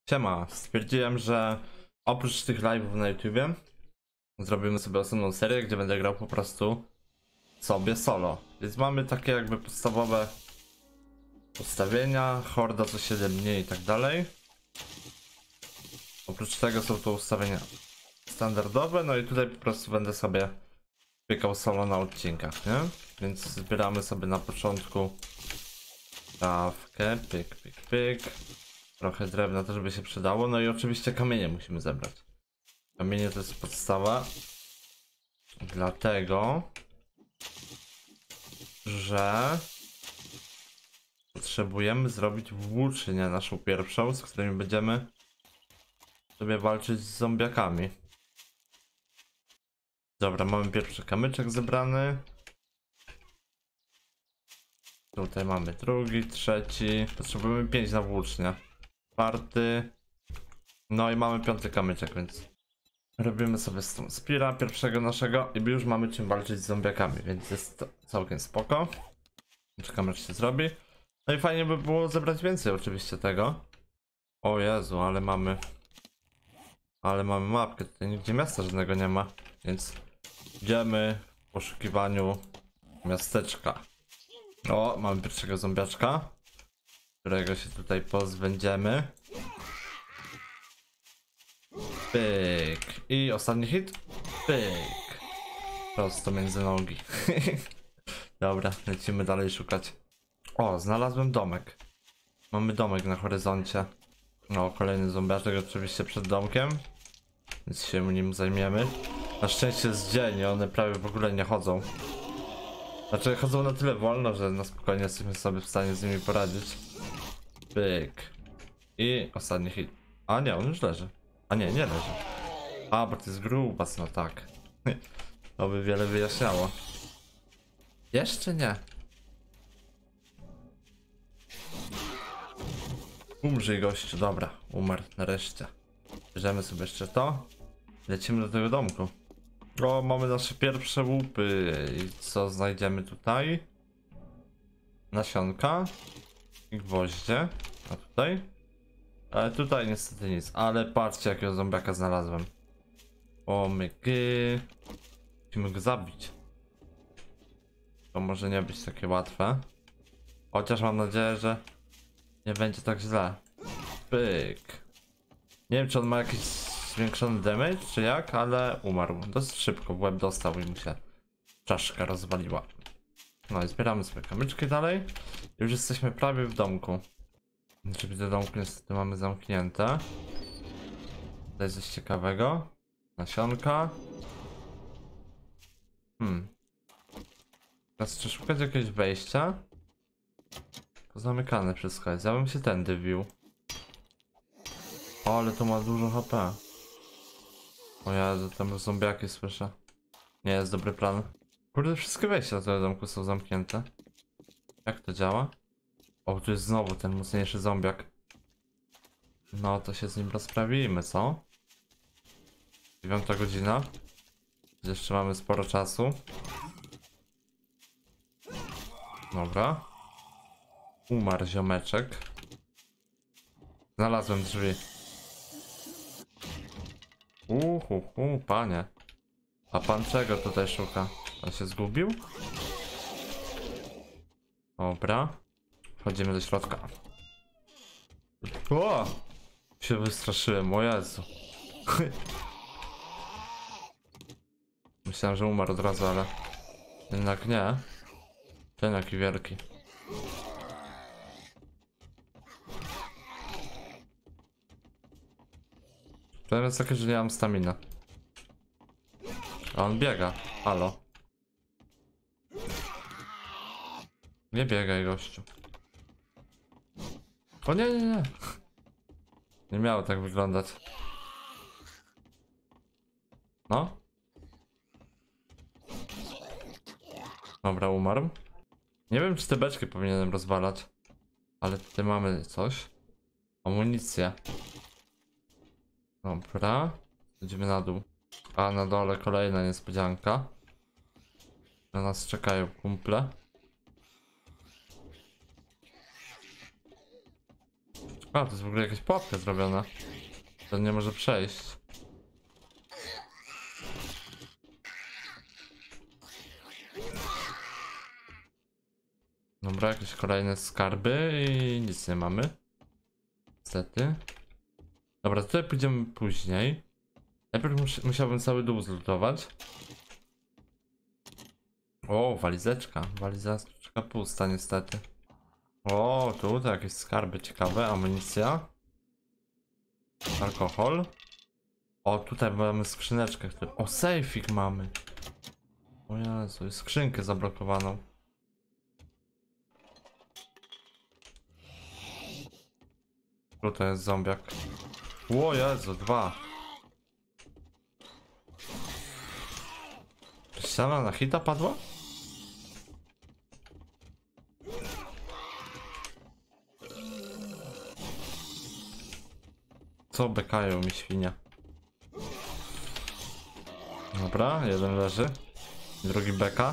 Siema, stwierdziłem, że oprócz tych live'ów na YouTubie zrobimy sobie osobną serię, gdzie będę grał po prostu sobie solo. Więc mamy takie jakby podstawowe ustawienia, horda co 7 dni i tak dalej. Oprócz tego są to ustawienia standardowe, no i tutaj po prostu będę sobie pykał solo na odcinkach, nie? Więc zbieramy sobie na początku trawkę, pyk, pyk, pyk. Trochę drewna też by się przydało, no i oczywiście kamienie musimy zebrać. Kamienie to jest podstawa, dlatego że potrzebujemy zrobić włóczynię naszą pierwszą, z którymi będziemy sobie walczyć z zombiakami. Dobra, mamy pierwszy kamyczek zebrany. Tutaj mamy drugi, trzeci. Potrzebujemy 5 na włócznię. Czwarty. No i mamy piąty kamyczek, więc robimy sobie z tą spira pierwszego naszego i już mamy czym walczyć z zombiakami, więc jest to całkiem spoko. Czekamy, aż się zrobi. No i fajnie by było zebrać więcej oczywiście tego. O Jezu, ale mamy mapkę, tutaj nigdzie miasta żadnego nie ma, więc idziemy w poszukiwaniu miasteczka. O, mamy pierwszego zombiaczka, którego się tutaj pozbędziemy. Pyk. I ostatni hit. Pyk. Prosto między nogi. Dobra, lecimy dalej szukać. O, znalazłem domek. Mamy domek na horyzoncie. No, kolejny zombiaczek oczywiście przed domkiem, więc się nim zajmiemy. Na szczęście jest dzień i one prawie w ogóle nie chodzą. Znaczy chodzą na tyle wolno, że na spokojnie jesteśmy sobie w stanie z nimi poradzić. Pyk. I ostatni hit. A nie, on już leży. A nie, nie leży. A, bo to jest grubas, no tak. To by wiele wyjaśniało. Jeszcze nie. Umrzyj gościu, dobra, umarł nareszcie. Bierzemy sobie jeszcze to. Lecimy do tego domku. O, mamy nasze pierwsze łupy. I co znajdziemy tutaj? Nasionka. I gwoździe. A tutaj? Ale tutaj niestety nic. Ale patrzcie, jakiego zombiaka znalazłem. O myky. Musimy go zabić. To może nie być takie łatwe. Chociaż mam nadzieję, że nie będzie tak źle. Pyk. Nie wiem, czy on ma jakiś zwiększony damage, czy jak, ale umarł. Dosyć szybko w łeb dostał i mu się czaszka rozwaliła. No i zbieramy sobie kamyczki dalej. Już jesteśmy prawie w domku. Drzwi do domku niestety mamy zamknięte. Tutaj coś ciekawego. Nasionka. Teraz czy szukać jakiegoś wejścia? Pozamykane wszystko jest. Ja bym się tędy wbił. O, ale to ma dużo HP. O Jezu, tam zombiaki słyszę. Nie jest dobry plan. Kurde, wszystkie wejścia do tego domku są zamknięte. Jak to działa? O, tu jest znowu ten mocniejszy zombiak. No, to się z nim rozprawimy, co? 9 godzina. Jeszcze mamy sporo czasu. Dobra. Umarł ziomeczek. Znalazłem drzwi. Panie. A pan czego tutaj szuka? On się zgubił? Dobra. Wchodzimy do środka. O! Się wystraszyłem, o Jezu. Myślałem, że umarł od razu, ale jednak nie. Ten jaki wielki. Problem jest taki, że nie mam stamina. A on biega. Halo. Nie biegaj, gościu. O nie, nie, nie. Nie miało tak wyglądać. No. Dobra, umarł. Nie wiem, czy te beczki powinienem rozwalać. Ale tutaj mamy coś. Amunicję. Dobra. Idziemy na dół. A na dole kolejna niespodzianka. Na nas czekają kumple. A, to jest w ogóle jakaś pułapka zrobiona. To nie może przejść. Dobra, jakieś kolejne skarby i nic nie mamy. Niestety. Dobra, tutaj pójdziemy później. Najpierw musiałbym cały dół zlutować. O, walizeczka. Walizeczka pusta niestety. O, tutaj jakieś skarby ciekawe, amunicja. Alkohol. O, tutaj mamy skrzyneczkę. O, sejfik mamy. O Jezu, jest skrzynkę zablokowaną. Tutaj jest zombiak. O Jezu, 2. Ściana na hita padła? Co bekają mi świnia? Dobra, jeden leży. Drugi beka.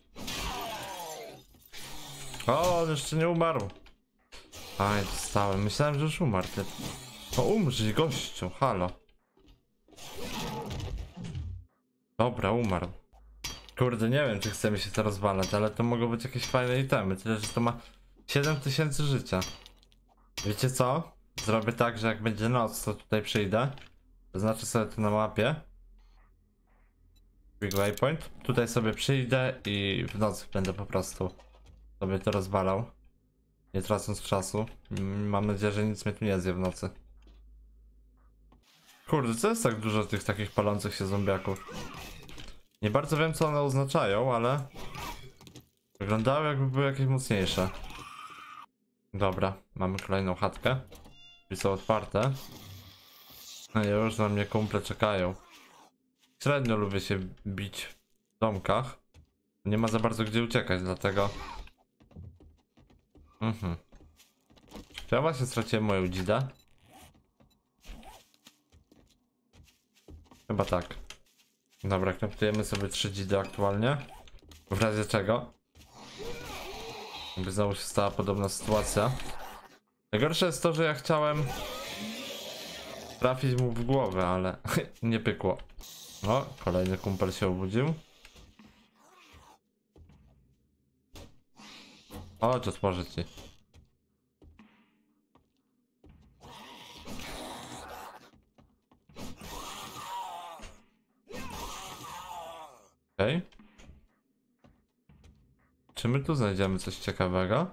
O, on jeszcze nie umarł. Aj, dostałem. Myślałem, że już umarł. O, umrzyj, gościu, halo. Dobra, umarł. Kurde, nie wiem, czy chce mi się to rozwalać, ale to mogą być jakieś fajne itemy. Tyle, że to ma 7000 życia. Wiecie co? Zrobię tak, że jak będzie noc, to tutaj przyjdę. Zaznaczę sobie to na mapie. Big waypoint. Tutaj sobie przyjdę i w nocy będę po prostu sobie to rozwalał. Nie tracąc czasu. Mam nadzieję, że nic mnie tu nie zje w nocy. Kurde, co jest tak dużo tych takich palących się zombiaków? Nie bardzo wiem, co one oznaczają, ale wyglądały, jakby były jakieś mocniejsze. Dobra, mamy kolejną chatkę. Drzwi są otwarte. No i już na mnie kumple czekają. Średnio lubię się bić w domkach. Nie ma za bardzo gdzie uciekać, dlatego... Czy ja właśnie straciłem moją dzidę? Chyba tak. Dobra, knoptujemy sobie 3 dzidy aktualnie. W razie czego? Jakby znowu się stała podobna sytuacja. Najgorsze jest to, że ja chciałem trafić mu w głowę, ale nie pykło. O, kolejny kumpel się obudził. O, co otworzę ci. Okej. Czy my tu znajdziemy coś ciekawego?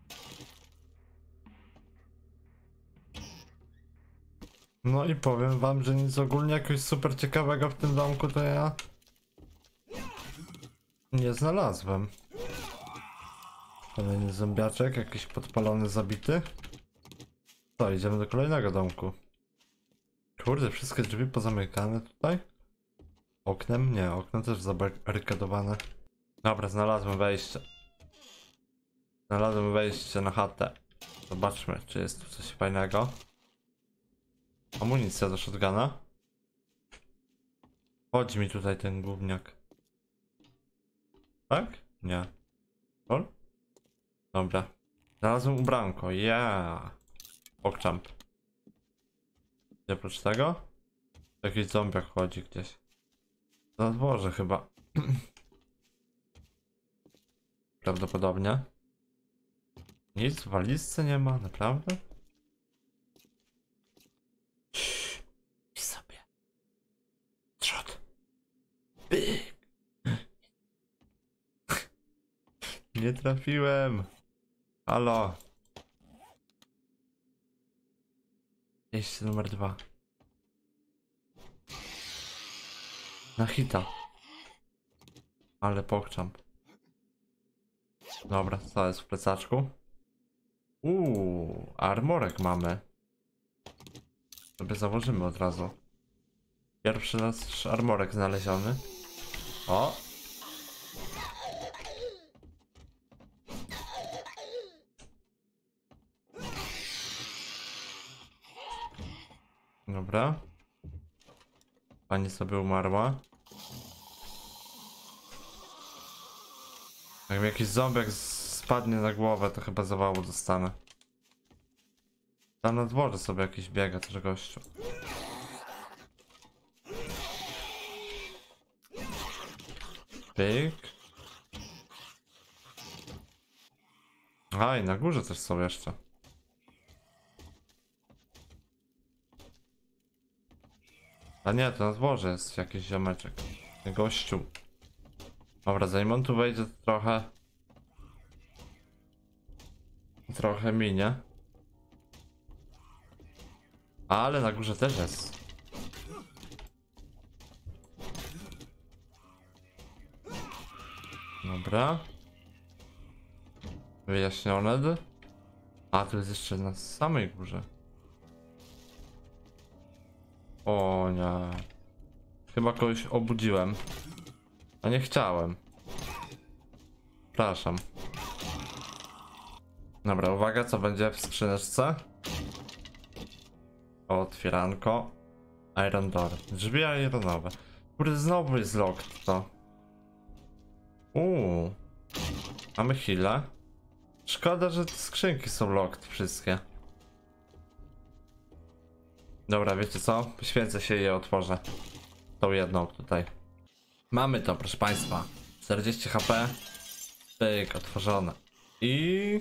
No i powiem wam, że nic ogólnie jakoś super ciekawego w tym domku to ja nie znalazłem. Kolejny zombiaczek, jakiś podpalony, zabity. To, idziemy do kolejnego domku. Kurde, wszystkie drzwi pozamykane tutaj. Oknem? Nie, okno też zabarykadowane. Dobra, znalazłem wejście. Znalazłem wejście na chatę. Zobaczmy, czy jest tu coś fajnego. Amunicja do shotguna. Chodź mi tutaj ten gówniak. Tak? Nie. Ol? Dobra. Znalazłem ubranko. Yeah. Pokczamp. Gdzie oprócz tego? Jakiś zombiak chodzi gdzieś. Na dworze chyba. Prawdopodobnie. Nic w walizce nie ma, naprawdę? I sobie. Trzot. Byk. Nie trafiłem. Halo. Miejsce numer 2. Na hita. Ale pokczamp. Dobra, co jest w plecaczku? Armorek mamy. Sobie założymy od razu. Pierwszy nasz armorek znaleziony. O! Dobra. Pani sobie umarła. Jak mi jakiś ząbek spadnie na głowę, to chyba zawału dostanę. Tam na dworze sobie jakiś biega też gościu. Pyk. A i na górze też są jeszcze. A nie, to na dworze jest jakiś ziomeczek. Gościu. Dobra, zanim on tu wejdzie, to trochę minie. Ale na górze też jest. Dobra. Wyjaśnione. A, tu jest jeszcze na samej górze. O nie. Chyba kogoś obudziłem. A nie chciałem. Przepraszam. Dobra, uwaga, co będzie w skrzyneczce? Otwieranko. Iron door. Drzwi ironowe. Kurde, znowu jest locked to. Mamy heal'a. Szkoda, że te skrzynki są locked wszystkie. Dobra, wiecie co? Poświęcę się i je otworzę. Tą jedną tutaj. Mamy to, proszę państwa. 40 HP. Pyk, otworzone. I...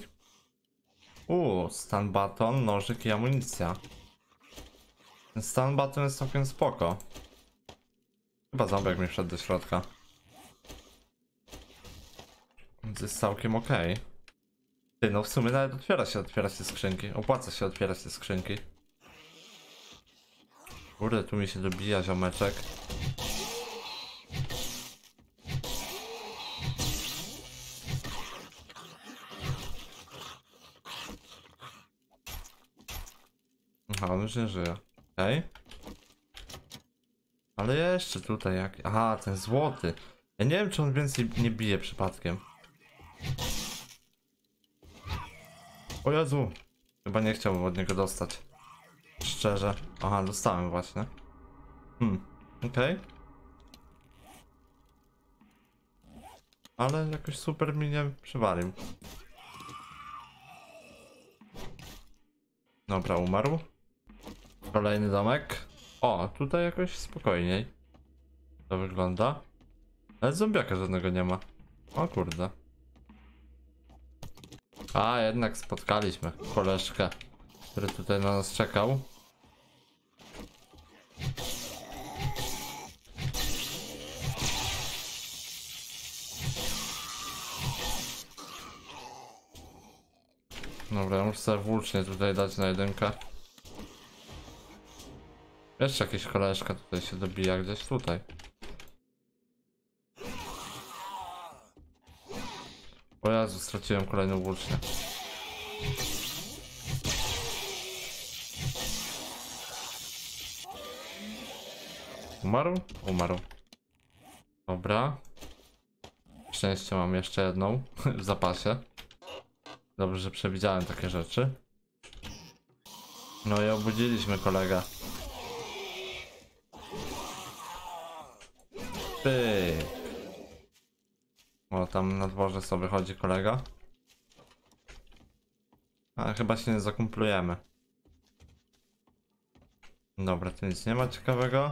stun baton, nożyk i amunicja. Ten stun baton jest całkiem spoko. Chyba zombiak mi wszedł do środka. Więc jest całkiem okej. Ty, no w sumie nawet otwierać te skrzynki. Opłaca się otwierać te skrzynki. Kurde, tu mi się dobija ziomeczek. Aha, on już nie żyje. Okej. Ale jeszcze tutaj jak... Aha, ten złoty. Ja nie wiem, czy on więcej nie bije przypadkiem. O Jezu. Chyba nie chciałbym od niego dostać. Szczerze. Aha, dostałem właśnie. Okej. Ale jakoś super mi nie przywalił. Dobra, umarł. Kolejny domek. O, tutaj jakoś spokojniej to wygląda. Ale zombiaka żadnego nie ma. O kurde. A, jednak spotkaliśmy koleżkę, który tutaj na nas czekał. Dobra, muszę sobie włócznie tutaj dać na jedynkę. Jeszcze jakiś koleżka tutaj się dobija gdzieś tutaj. O Jezu, straciłem kolejną włócznię. Umarł? Umarł. Dobra. Szczęście, mam jeszcze jedną w zapasie. Dobrze, że przewidziałem takie rzeczy. No i obudziliśmy kolegę. Pyk. O, tam na dworze sobie chodzi kolega. Ale chyba się nie zakumplujemy. Dobra, tu nic nie ma ciekawego.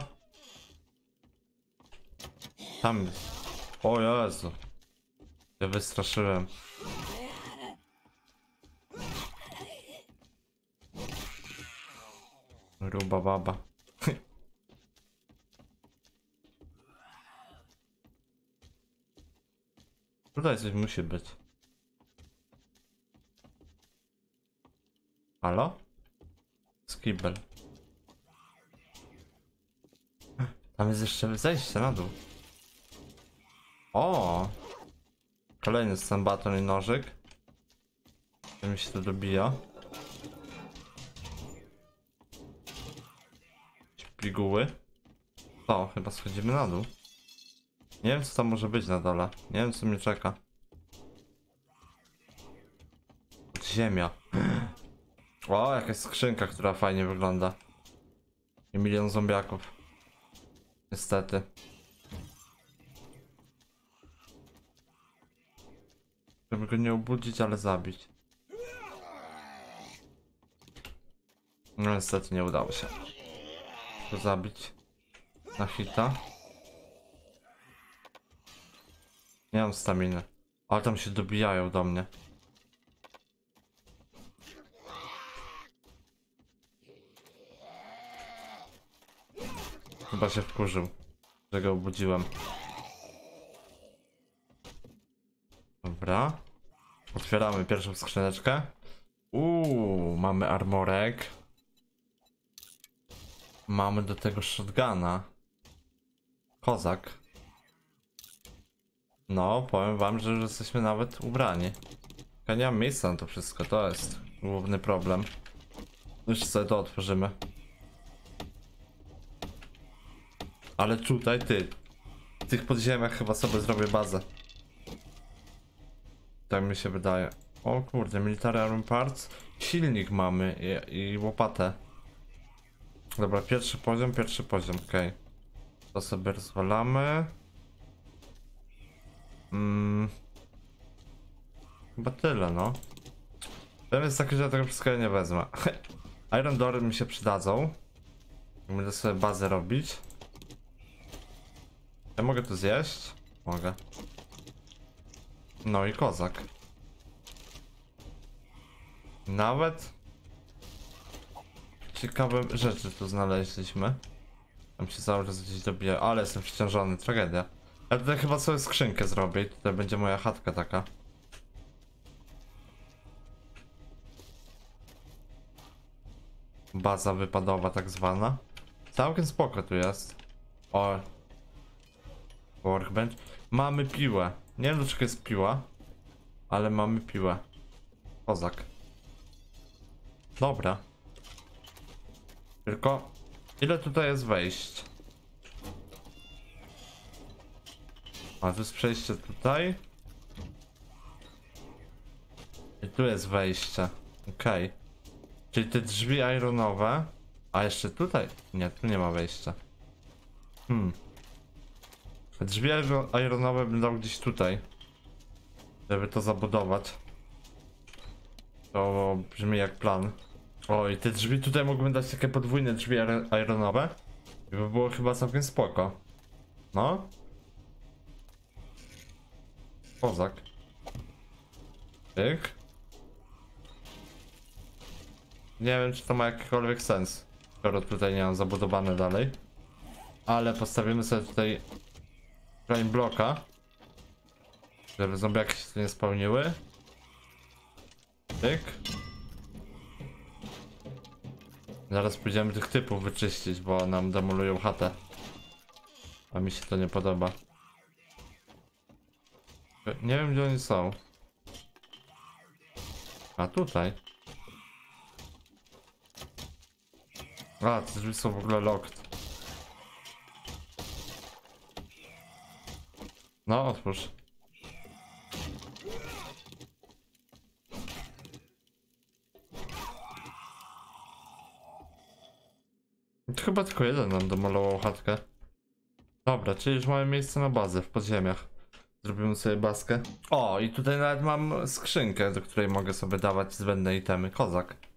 Tam jest. O Jezu. Ja wystraszyłem. Gruba baba. Tutaj coś musi być. Halo? Skibel. Tam jest jeszcze zejście na dół. O! Kolejny stan baton i nożyk. To mi się to dobija. Piguły. O, chyba schodzimy na dół. Nie wiem, co tam może być na dole. Nie wiem, co mnie czeka. Ziemia. O, jakaś skrzynka, która fajnie wygląda. I milion zombiaków. Niestety. Żeby go nie obudzić, ale zabić. No niestety nie udało się go zabić na hita. Nie mam staminy, ale tam się dobijają do mnie. Chyba się wkurzył, że go obudziłem. Dobra. Otwieramy pierwszą skrzyneczkę. Mamy armorek. Mamy do tego shotguna. Kozak. No, powiem wam, że już jesteśmy nawet ubrani. Ja nie mam miejsca na to wszystko, to jest główny problem. Już sobie to otworzymy. Ale tutaj w tych podziemiach chyba sobie zrobię bazę. Tak mi się wydaje. O kurde, military arm parts. Silnik mamy i łopatę. Dobra, pierwszy poziom, okej. To sobie rozwalamy. Chyba tyle, no. Ten jest taki, że ja tego wszystkiego nie wezmę. Iron Door mi się przydadzą. Będę sobie bazę robić. Ja mogę to zjeść? Mogę. No i kozak. Nawet ciekawe rzeczy tu znaleźliśmy. Tam się cały czas gdzieś dobija, ale jestem przeciążony, tragedia. Ja tutaj chyba sobie skrzynkę zrobię i tutaj będzie moja chatka taka. Baza wypadowa tak zwana. Całkiem spoko tu jest. O. Workbench. Mamy piłę. Nie wiem dlaczego jest piła, ale mamy piłę. Kozak. Dobra. Tylko ile tutaj jest wejść? A tu jest przejście tutaj. I tu jest wejście. Okej. Czyli te drzwi ironowe. A jeszcze tutaj? Nie, tu nie ma wejścia. Te drzwi ironowe bym dał gdzieś tutaj. Żeby to zabudować. To brzmi jak plan. O, i te drzwi tutaj mógłbym dać takie podwójne drzwi ironowe. I by było chyba całkiem spoko. No. Kozak. Tyk. Nie wiem, czy to ma jakikolwiek sens, skoro tutaj nie mam zabudowane dalej. Ale postawimy sobie tutaj frame bloka, żeby zombiaki się tu nie spełniły. Tyk. Zaraz pójdziemy tych typów wyczyścić, bo nam demolują chatę. A mi się to nie podoba. Nie wiem, gdzie oni są. A tutaj. A, te drzwi są w ogóle locked. No, otwórz. To chyba tylko jeden nam domalował chatkę. Dobra, czyli już mamy miejsce na bazę w podziemiach. Zrobimy sobie baskę. O, i tutaj nawet mam skrzynkę, do której mogę sobie dawać zbędne itemy. Kozak.